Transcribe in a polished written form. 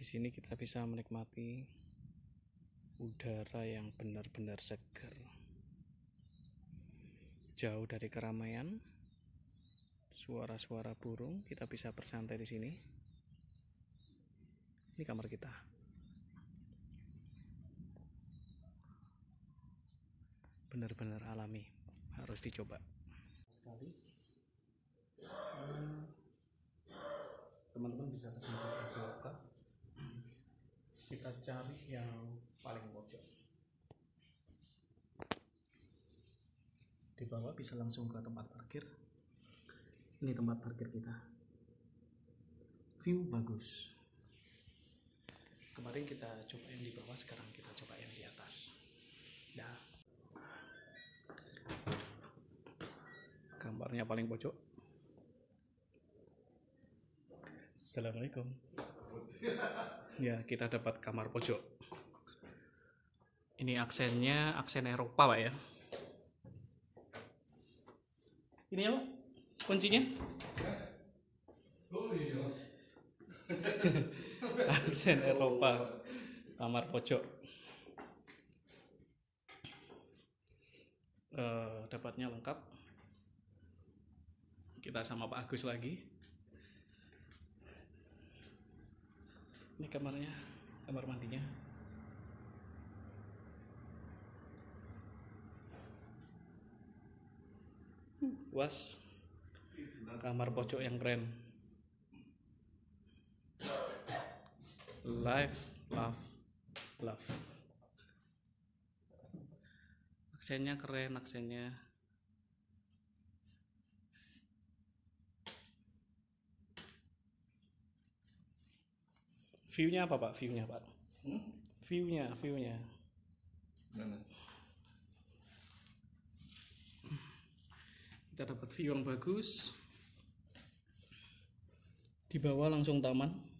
Di sini kita bisa menikmati udara yang benar-benar segar, jauh dari keramaian, suara-suara burung. Kita bisa bersantai di sini. Ini kamar kita. Benar-benar alami, harus dicoba sekali. Teman-teman bisa pesan lokal. Kita cari yang paling pojok. Di bawah bisa langsung ke tempat parkir. Ini tempat parkir kita. View bagus. Kemarin kita coba yang di bawah, sekarang kita coba yang di atas. Nah, kamarnya paling pojok. Assalamualaikum. Ya, kita dapat kamar pojok. Ini aksennya aksen Eropa, Pak ya. Ini apa? Kuncinya? Oh iya. Aksen Eropa, kamar pojok. Dapatnya lengkap. Kita sama Pak Agus lagi. Ini kamarnya, kamar mandinya. Luas. Kamar pojok yang keren. Live, love, love. Aksennya keren, aksennya. View-nya apa, Pak? View-nya, Pak? View-nya. Mana? Kita dapat view yang bagus. Di bawah langsung taman.